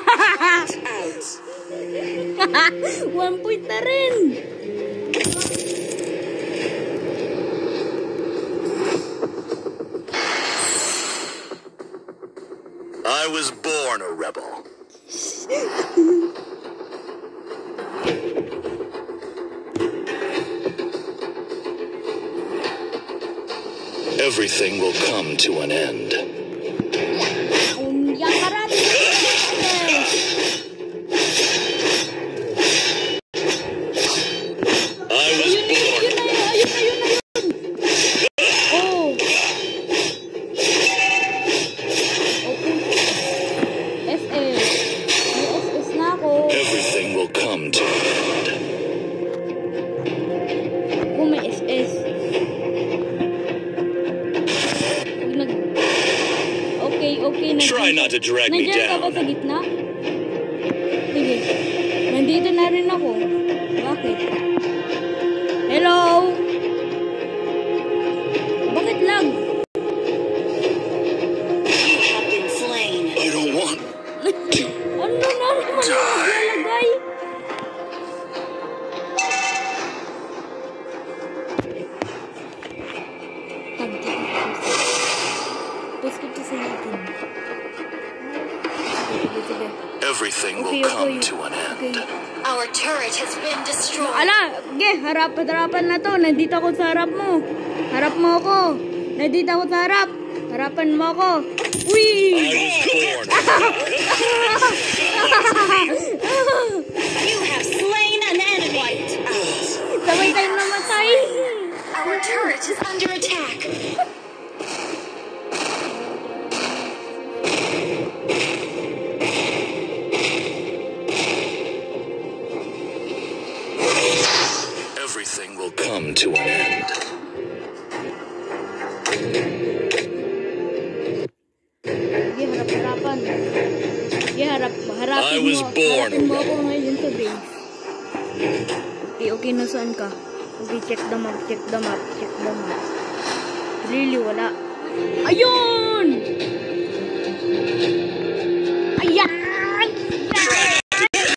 1 point na rin. I was born a rebel. Everything will come to an end. Everything will come to an end. Oh, may SS. Okay. Try not to drag me Nandiyan ka ba down. sa gitna? Sige. Nandito na rin ako. Bakit? Hello? Bakit lang? I don't want to Ano na naman naglalagay? Everything will come to an end. Our turret has been destroyed. Ala, harapan na to. Nandito ako sa harap mo. Harap mo ako. Nandito ako sa harap. Harapan mo ako. Uy! I was born. You have slain an enemy. Sabay tayong namatay. Our turret is under attack. Everything will come to an end. Harap-harapan. Harapin I was born. Harapin mo ako ngayon sa base. Okay, nasaan ka? Okay, check the map. Really, wala. Ayun!